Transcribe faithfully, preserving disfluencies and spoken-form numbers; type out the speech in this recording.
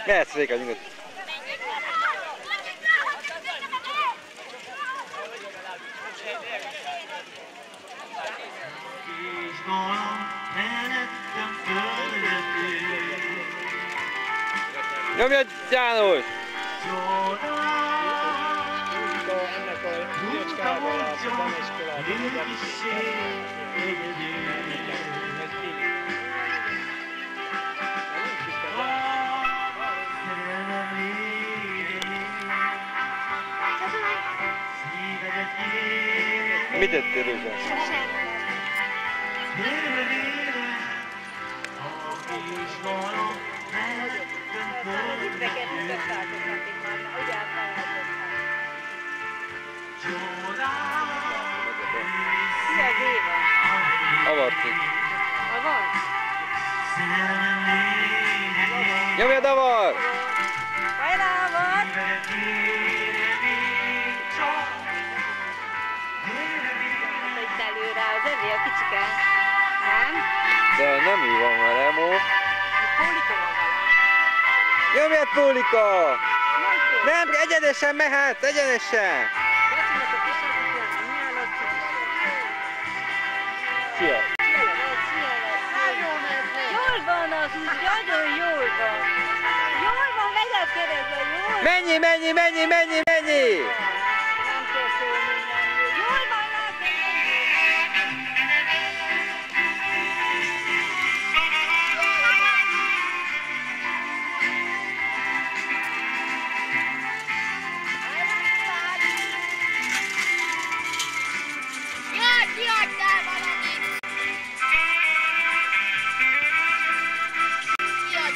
Mehetsz Réka, nyugodt. Nyomjad, János! Ennek a Riacskából a zeneiskolában Mit tettél, Rózsa? Avartik. Avar? Nyomjad, Avar! Hajrá, Avar! Itt előre az övé, a kicsike. Nem? De nem ő van már, Emo. Pólika van vele. Nyomjad, Pólika! Nem, egyenesen mehet, egyenesen! Lacinak a kisebbik, mi állat? Szia! Jól van az, nagyon jól van. Jól van, megyek keresztbe, jól van. Mennyi, mennyi, mennyi, mennyi, mennyi!